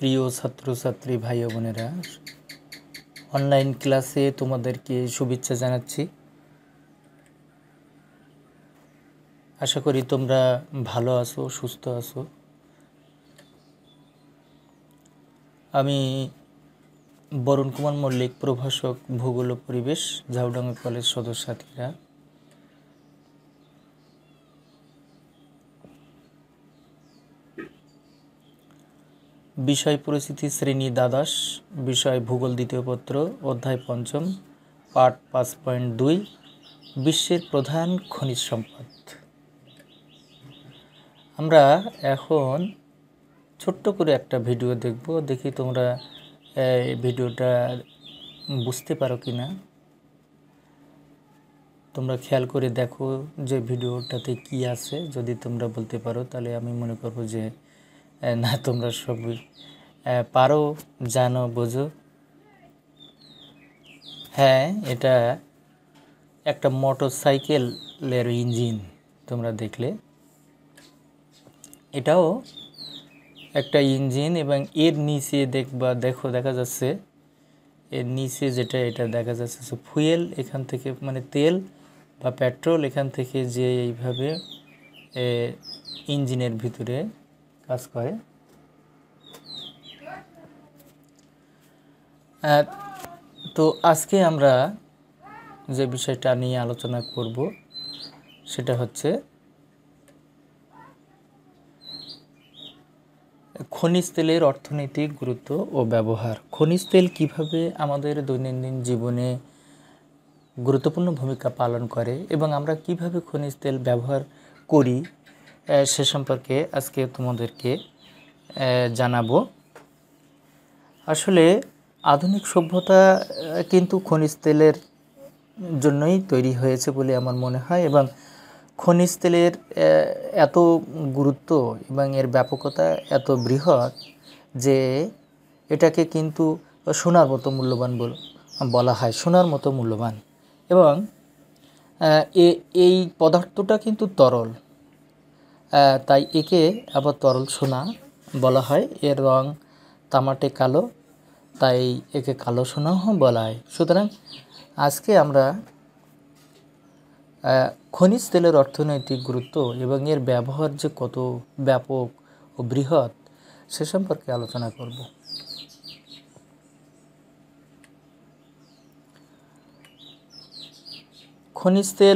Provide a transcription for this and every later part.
প্রিয় ছাত্রছাত্রী ভাই ও বোনেরা, অনলাইন ক্লাসে তোমাদেরকে শুভেচ্ছা জানাচ্ছি। আশা করি তোমরা ভালো আছো, সুস্থ আছো। আমি বরুণ কুমার মল্লিক, প্রভাষক, ভূগোল ও পরিবেশ, ঝাউডাঙ্গা কলেজ সদস্য সাথীরা। বিষয় পরিচিতি, শ্রেণী দ্বাদশ, বিষয় ভূগোল, দ্বিতীয় পত্র, অধ্যায় পঞ্চম, পাঠ 5.2, বিশ্বের প্রধান খনিজ সম্পদ। আমরা এখন ছোট্ট করে একটা ভিডিও দেখব, দেখি তোমরা ভিডিওটা বুঝতে পারো কি না। তোমরা খেয়াল করে দেখো যে ভিডিওটাতে কি আছে। যদি তোমরা বলতে পারো তাহলে আমি মনে করবো যে না, তোমরা সবই পারো, জানো, বোঝো। হ্যাঁ, এটা একটা মোটরসাইকেলের ইঞ্জিন। তোমরা দেখলে এটাও একটা ইঞ্জিন, এবং এর নিচে দেখা যাচ্ছে, এর নিচে যেটা এটা দেখা যাচ্ছে ফুয়েল, এখান থেকে মানে তেল বা পেট্রোল এখান থেকে যে এইভাবে ইঞ্জিনের ভিতরে কাজ করে। তো আজকে আমরা যে বিষয়টা নিয়ে আলোচনা করব সেটা হচ্ছে খনিজ তেলের অর্থনৈতিক গুরুত্ব ও ব্যবহার। খনিজ তেল কিভাবে আমাদের দৈনন্দিন জীবনে গুরুত্বপূর্ণ ভূমিকা পালন করে এবং আমরা কিভাবে খনিজ তেল ব্যবহার করি সে সম্পর্কে আজকে তোমাদেরকে জানাবো। আসলে আধুনিক সভ্যতা কিন্তু খনিজ তেলের জন্যই তৈরি হয়েছে বলে আমার মনে হয়, এবং খনিজ তেলের এত গুরুত্ব এবং এর ব্যাপকতা এত বৃহৎ যে এটাকে কিন্তু সোনার মতো মূল্যবান বলা হয়, সোনার মতো মূল্যবান। এবং এই পদার্থটা কিন্তু তরল, তাই একে আবার তরল সোনা বলা হয়। এর রং তামাটে কালো, তাই একে কালো সোনাও বলা হয়। সুতরাং আজকে আমরা খনিজ তেলের অর্থনৈতিক গুরুত্ব এবং এর ব্যবহার যে কত ব্যাপক ও বৃহৎ সে সম্পর্কে আলোচনা করব। খনিজ তেল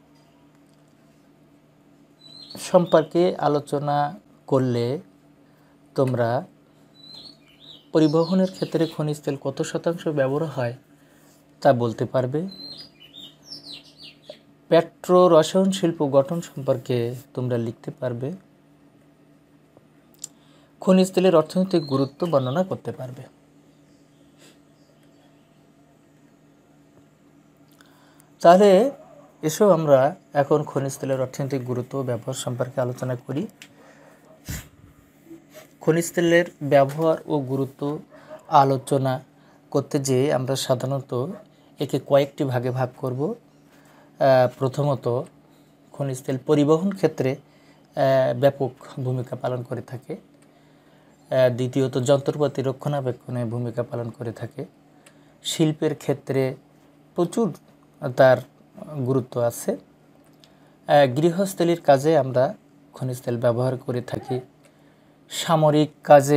সম্পর্কে আলোচনা করলে তোমরা পরিবহনের ক্ষেত্রে খনিজ তেল কত শতাংশ ব্যবহার হয় তা বলতে পারবে। পেট্রো রসায়ন শিল্প গঠন সম্পর্কে তোমরা লিখতে পারবে। খনিজ তেলের অর্থনৈতিক গুরুত্ব বর্ণনা করতে পারবে। তাহলে এসো আমরা এখন খনিজ তেলের অর্থনৈতিক গুরুত্ব ও ব্যবহার সম্পর্কে আলোচনা করি। খনিজ তেলের ব্যবহার ও গুরুত্ব আলোচনা করতে যেয়ে আমরা সাধারণত একে কয়েকটি ভাগে ভাগ করব। প্রথমত, খনিজ তেল পরিবহন ক্ষেত্রে ব্যাপক ভূমিকা পালন করে থাকে। দ্বিতীয়ত, যন্ত্রপাতি রক্ষণাবেক্ষণে ভূমিকা পালন করে থাকে। শিল্পের ক্ষেত্রে প্রচুর তার গুরুত্ব আছে। গৃহস্থলীর কাজে আমরা খনিজ তেল ব্যবহার করে থাকি। সামরিক কাজে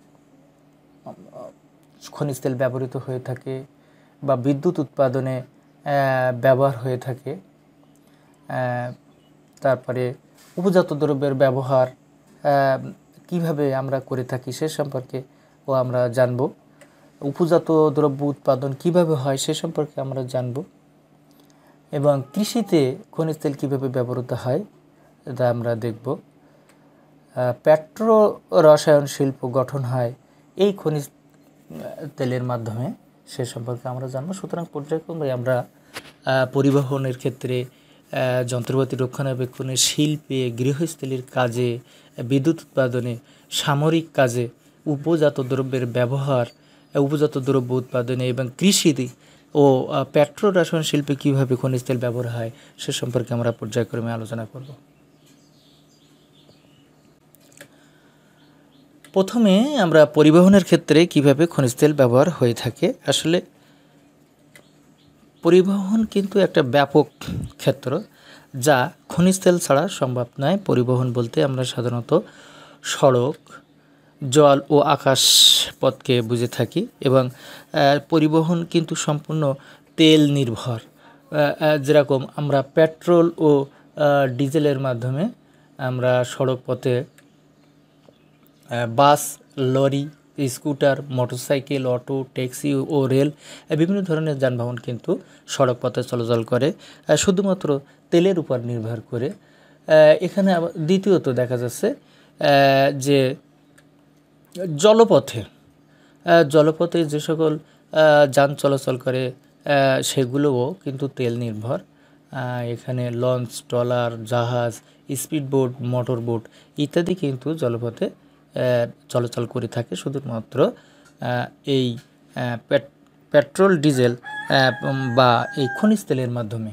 খনিজ তেল ব্যবহৃত হয়ে থাকে, বা বিদ্যুৎ উৎপাদনে ব্যবহার হয়ে থাকে। তারপরে উপজাত দ্রব্যের ব্যবহার কিভাবে আমরা করে থাকি সে সম্পর্কে আমরা জানব। উপজাত দ্রব্য উৎপাদন কিভাবে হয় সে সম্পর্কে আমরা জানব, এবং কৃষিতে খনিজ তেল কীভাবে ব্যবহৃত হয় তা আমরা দেখব। পেট্রো রসায়ন শিল্প গঠন হয় এই খনিজ তেলের মাধ্যমে, সে সম্পর্কে আমরা জানব। সুতরাং পর্যায়ক্রমে আমরা পরিবহনের ক্ষেত্রে, যন্ত্রপাতি রক্ষণাবেক্ষণে, শিল্পে, গৃহস্থলীর কাজে, বিদ্যুৎ উৎপাদনে, সামরিক কাজে, উপজাত দ্রব্যের ব্যবহার, উপজাত দ্রব্য উৎপাদনে এবং কৃষিতে ও পেট্রো রসায়ন শিল্পে কীভাবে খনিজ তেল ব্যবহার হয় সে সম্পর্কে আমরা পর্যায়ক্রমে আলোচনা করব। প্রথমে আমরা পরিবহনের ক্ষেত্রে কিভাবে খনিজ তেল ব্যবহার হয়ে থাকে। আসলে পরিবহন কিন্তু একটা ব্যাপক ক্ষেত্র, যা খনিজ তেল ছাড়া সম্ভব নয়। পরিবহন বলতে আমরা সাধারণত সড়ক, জল ও আকাশ পথকে বুঝে থাকি, এবং পরিবহন কিন্তু সম্পূর্ণ তেল নির্ভর। যেরকম আমরা পেট্রোল ও ডিজেলের মাধ্যমে আমরা সড়ক পথে bus, lorry, scooter, motorcycle, auto, taxi ও রেল বিভিন্ন ধরনের যানবাহন কিন্তু সড়ক পথে চলাচল করে শুধুমাত্র তেলের উপর নির্ভর করে। এখানে দ্বিতীয়ত দেখা যাচ্ছে যে জলপথে যে সকল যান চলাচল করে সেগুলোও কিন্তু তেল নির্ভর। এখানে লঞ্চ, ট্রলার, জাহাজ, স্পিডবোট, মোটর বোট ইত্যাদি কিন্তু জলপথে চলাচল করে থাকে শুধুমাত্র এই পেট্রোল, ডিজেল বা এই খনিজ তেলের মাধ্যমে।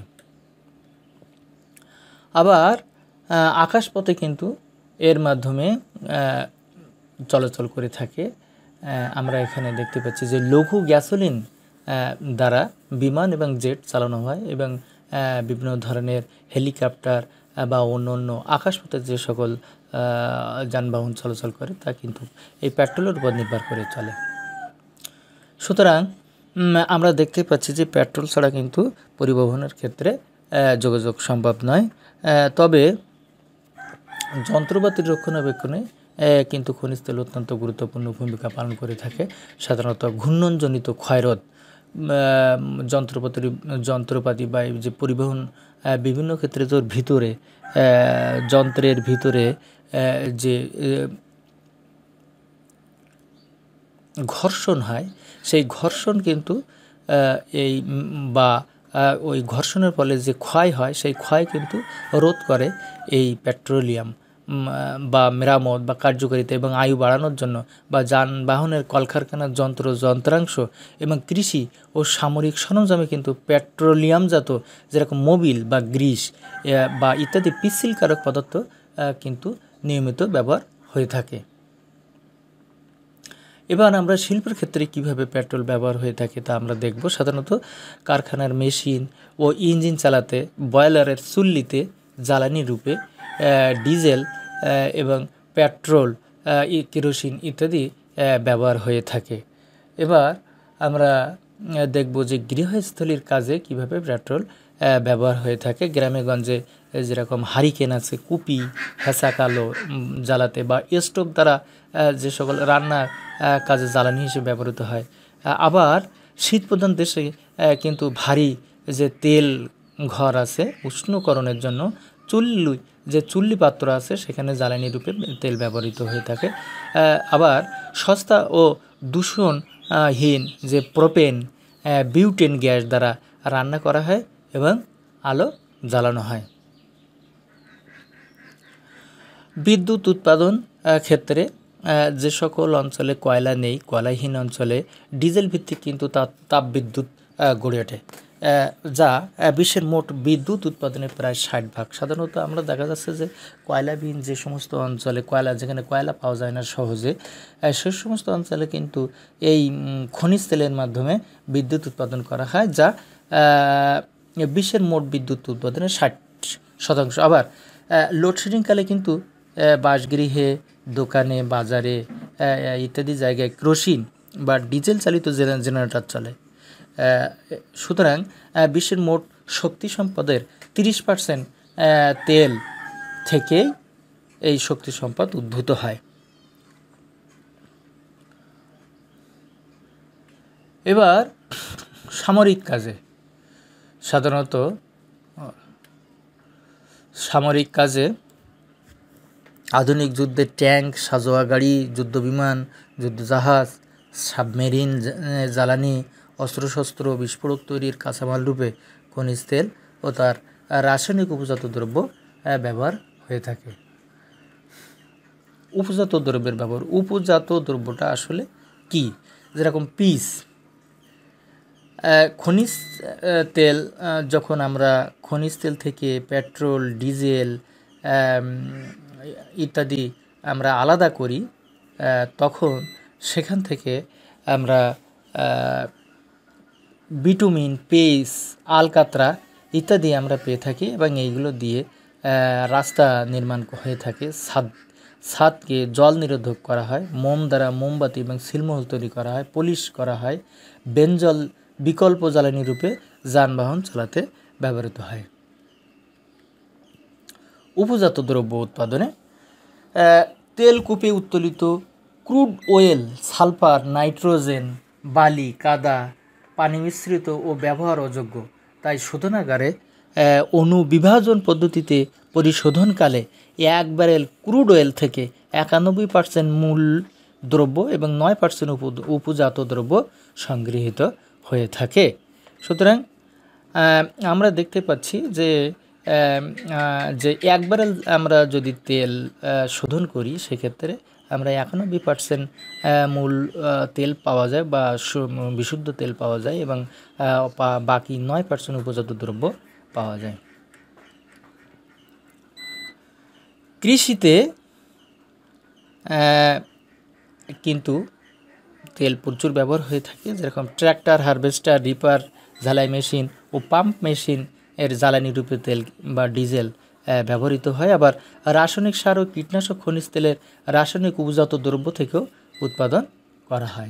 আবার আকাশপথে কিন্তু এর মাধ্যমে চলাচল করে থাকে। আমরা এখানে দেখতে পাচ্ছি যে লঘু গ্যাসোলিন দ্বারা বিমান এবং জেট চালানো হয়, এবং বিভিন্ন ধরনের হেলিকপ্টার বা অন্য আকাশপথে যে সকল যানবাহন চলাচল করে তা কিন্তু এই পেট্রোলের উপর নির্ভর করে চলে। সুতরাং আমরা দেখতে পাচ্ছি যে পেট্রোল ছাড়া কিন্তু পরিবহনের ক্ষেত্রে যোগাযোগ সম্ভব নয়। তবে যন্ত্রপাতির রক্ষণাবেক্ষণে কিন্তু খনিজ তেল অত্যন্ত গুরুত্বপূর্ণ ভূমিকা পালন করে থাকে। সাধারণত ঘূর্ণনজনিত ক্ষয়রোধ, যন্ত্রপাতি বা যে পরিবহন বিভিন্ন ক্ষেত্রে তোর ভিতরে যন্ত্রের ভিতরে যে ঘর্ষণ হয়, সেই ঘর্ষণ কিন্তু ওই ঘর্ষণের ফলে যে ক্ষয় হয় সেই ক্ষয় কিন্তু রোধ করে এই পেট্রোলিয়াম বা মেরামত বা কার্যকারিতা এবং আয়ু বাড়ানোর জন্য, বা যানবাহনের কলকারখানার যন্ত্রাংশ এবং কৃষি ও সামরিক সরঞ্জামে কিন্তু পেট্রোলিয়ামজাত যেরকম মোবিল বা গ্রিস বা ইত্যাদি পিচ্ছিলকারক পদার্থ কিন্তু নিয়মিত ব্যবহার হয়ে থাকে। এবার আমরা শিল্পের ক্ষেত্রে কিভাবে পেট্রোল ব্যবহার হয়ে থাকে তা আমরা দেখব। সাধারণত কারখানার মেশিন ও ইঞ্জিন চালাতে বয়লারের চুল্লিতে জ্বালানি রূপে ডিজেল এবং পেট্রোল, কেরোসিন ইত্যাদি ব্যবহার হয়ে থাকে। এবার আমরা দেখব যে গৃহস্থলীর কাজে কিভাবে পেট্রোল ব্যবহার হয়ে থাকে। গ্রামে গঞ্জে যেরকম হারিকেন আছে, কুপি, হেঁচা কালো জ্বালাতে বা স্টোভ দ্বারা যে সকল রান্নার কাজে জ্বালানি হিসেবে ব্যবহৃত হয়। আবার শীতপ্রধান দেশে কিন্তু ভারী যে তেল ঘর আছে উষ্ণকরণের জন্য চুল্লি পাত্র আছে সেখানে জ্বালানি রূপে তেল ব্যবহৃত হয়ে থাকে। আবার সস্তা ও দূষণহীন যে প্রোপেন, বিউটেন গ্যাস দ্বারা রান্না করা হয় এবং আলো জ্বালানো হয়। বিদ্যুৎ উৎপাদন ক্ষেত্রে যে সকল অঞ্চলে কয়লা নেই, কয়লাহীন অঞ্চলে ডিজেল ভিত্তিক কিন্তু তাপবিদ্যুৎ গড়ে ওঠে, যা বিশ্বের মোট বিদ্যুৎ উৎপাদনের প্রায় 60%। সাধারণত আমরা দেখা যাচ্ছে যে কয়লাবিহীন যে সমস্ত অঞ্চলে যেখানে কয়লা পাওয়া যায় না সহজে, সে সমস্ত অঞ্চলে কিন্তু এই খনিজ তেলের মাধ্যমে বিদ্যুৎ উৎপাদন করা হয়, যা বিশ্বের মোট বিদ্যুৎ উৎপাদনের 60%। আবার লোডশেডিংকালে কিন্তু বাসগৃহে, দোকানে, বাজারে ইত্যাদি জায়গায় কেরোসিন বা ডিজেল চালিত জেনারেটর চলে। সুতরাং বিশ্বের মোট শক্তি সম্পদের 30% তেল থেকেই এই শক্তি সম্পদ উদ্ভূত হয়। এবার সামরিক কাজে, সাধারণত সামরিক কাজে আধুনিক যুদ্ধের ট্যাঙ্ক, সাঁজোয়া গাড়ি, যুদ্ধবিমান, যুদ্ধজাহাজ, সাবমেরিন জ্বালানি, অস্ত্রশস্ত্র, বিস্ফোরক তৈরির কাঁচামাল রূপে খনিজ তেল ও তার রাসায়নিক উপজাত দ্রব্য ব্যবহার হয়ে থাকে। উপজাত দ্রব্যের ব্যবহার, উপজাত দ্রব্যটা আসলে কি? যেরকম পিস, খনিজ তেল, যখন আমরা খনিজ তেল থেকে পেট্রোল, ডিজেল ইত্যাদি আমরা আলাদা করি, তখন সেখান থেকে আমরা বিটুমিন, পেইস, আলকাতরা ইত্যাদি আমরা পেয়ে থাকি এবং এইগুলো দিয়ে রাস্তা নির্মাণ হয়ে থাকে। ছাদকে জল নিরোধক করা হয়, মোম দ্বারা মোমবাতি এবং সিলমোহর তৈরি করা হয়, পলিশ করা হয়, বেনজল বিকল্প জ্বালানি রূপে যানবাহন চালাতে ব্যবহৃত হয়। উপজাত দ্রব্য উৎপাদনে তেলকূপে উত্তোলিত ক্রুড অয়েল সালফার, নাইট্রোজেন, বালি, কাদা, পানি মিশ্রিত ও ব্যবহার অযোগ্য, তাই শোধনাগারে অনুবিভাজন পদ্ধতিতে পরিশোধনকালে 1 ব্যারেল ক্রুড অয়েল থেকে 91% মূল দ্রব্য এবং 9% উপজাত দ্রব্য সংগৃহীত হয়ে থাকে। সুতরাং আমরা দেখতে পাচ্ছি যে 1 ব্যারেল আমরা যদি তেল শোধন করি সেক্ষেত্রে আমরা 91% মূল তেল পাওয়া যায় বা বিশুদ্ধ তেল পাওয়া যায় এবং বাকি 9% উপজাত দ্রব্য পাওয়া যায়। কৃষিতে কিন্তু তেল প্রচুর ব্যবহার হয়ে থাকে, যেরকম ট্র্যাক্টর, হারভেস্টার, রিপার, ঝালাই মেশিন ও পাম্প মেশিন এর জ্বালানি রূপে তেল বা ডিজেল ব্যবহৃত হয়। আবার রাসায়নিক সার ও কীটনাশক, খনিজ তেলের রাসায়নিক উপজাত দ্রব্য থেকেও উৎপাদন করা হয়।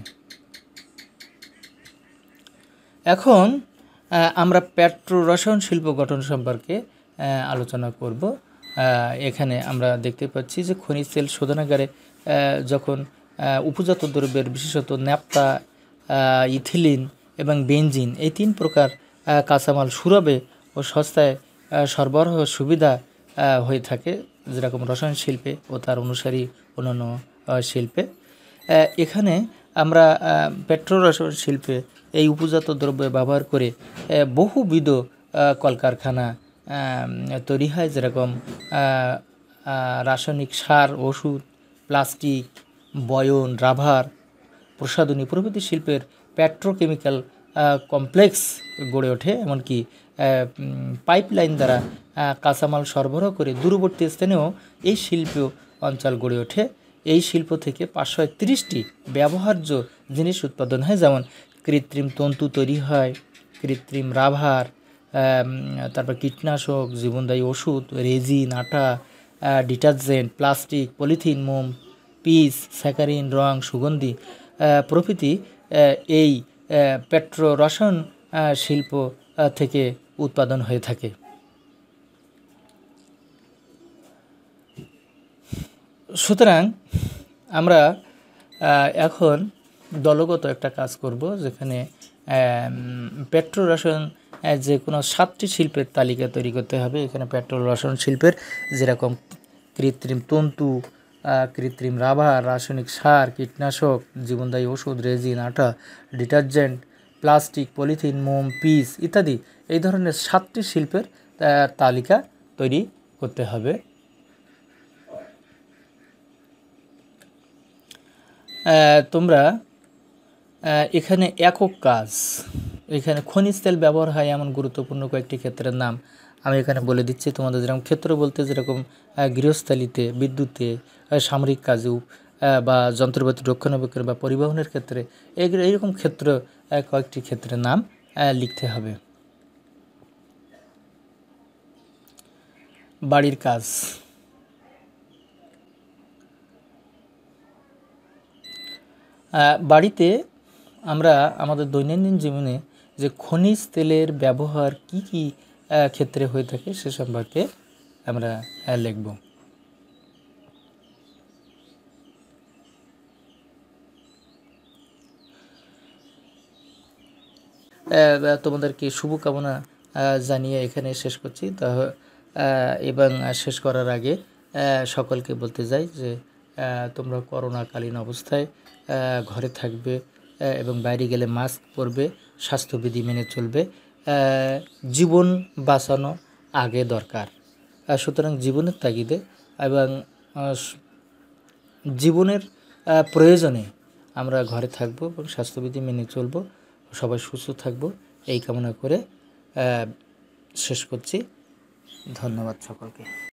এখন আমরা পেট্রো রসায়ন শিল্প গঠন সম্পর্কে আলোচনা করব। এখানে আমরা দেখতে পাচ্ছি যে খনিজ তেল শোধনাগারে যখন উপজাত দ্রব্যের বিশেষত ন্যাপথা, ইথিলিন এবং বেনজিন এই 3 প্রকার কাঁচামাল সুলভে ও সস্তায় সরবরাহ সুবিধা হয়ে থাকে, যেরকম রসায়ন শিল্পে ও তার অনুসারী অন্যান্য শিল্পে। এখানে আমরা পেট্রো রসায়ন শিল্পে এই উপজাত দ্রব্য ব্যবহার করে বহুবিধ কলকারখানা তৈরি হয়, যেরকম রাসায়নিক সার, ওষুধ, প্লাস্টিক, বয়ন, রাবার, প্রসাধনী প্রভৃতি শিল্পের পেট্রোকেমিক্যাল কমপ্লেক্স গড়ে ওঠে। এমনকি পাইপলাইন দ্বারা কাঁচামাল সরবরাহ করে দূরবর্তী স্থানেও এই শিল্প অঞ্চল গড়ে ওঠে। এই শিল্প থেকে 531টি ব্যবহার্য জিনিস উৎপাদন হয়, যেমন কৃত্রিম তন্তু তৈরি হয়, কৃত্রিম রাবার, তারপর কীটনাশক, জীবনদায়ী ওষুধ, রেজিন, আটা, ডিটারজেন্ট, প্লাস্টিক, পলিথিন, মোম, পিস, স্যাকারিন, রং, সুগন্ধি প্রভৃতি এই পেট্রো রসায়ন শিল্প থেকে উৎপাদন হয়ে থাকে। সুতরাং আমরা এখন দলগত একটা কাজ করব, যেখানে পেট্রো রসায়ন যে কোনো 7টি শিল্পের তালিকা তৈরি করতে হবে। এখানে পেট্রো রসায়ন শিল্পের যেরকম কৃত্রিম তন্তু, কৃত্রিম রাবার, রাসায়নিক সার, কীটনাশক, জীবনদায়ী ওষুধ, রেজিন, আটা, ডিটারজেন্ট, প্লাস্টিক, পলিথিন, মোম, পিস ইত্যাদি এই ধরনের 7টি শিল্পের তালিকা তৈরি করতে হবে। তোমরা এখানে একক কাজ, এখানে খনিজ তেল ব্যবহার হয় এমন গুরুত্বপূর্ণ কয়েকটি ক্ষেত্রের নাম আমি এখানে বলে দিচ্ছি তোমাদের। যেরকম ক্ষেত্র বলতে যেরকম গৃহস্থালিতে, বিদ্যুতে, সামরিক কাজে বা যন্ত্রপাতি রক্ষণাবেক্ষণ বা পরিবহনের ক্ষেত্রে এইরকম ক্ষেত্র কয়েকটি ক্ষেত্রের নাম লিখতে হবে। বাড়ির কাজ, বাড়িতে আমরা আমাদের দৈনন্দিন জীবনে যে খনিজ তেলের ব্যবহার কি কি ক্ষেত্রে হয়ে থাকে সে সম্পর্কে আমরা লিখব। তোমাদেরকে শুভকামনা জানিয়ে এখানে শেষ করছি। এবং শেষ করার আগে সকলকে বলতে যাই যে তোমরা করোনাকালীন অবস্থায় ঘরে থাকবে এবং বাইরে গেলে মাস্ক পরবে, স্বাস্থ্যবিধি মেনে চলবে। জীবন বাঁচানো আগে দরকার। সুতরাং জীবনের তাগিদে এবং জীবনের প্রয়োজনে আমরা ঘরে থাকব এবং স্বাস্থ্যবিধি মেনে চলব, সবাই সুস্থ থাকব এই কামনা করে শেষ করছি। ধন্যবাদ সকলকে।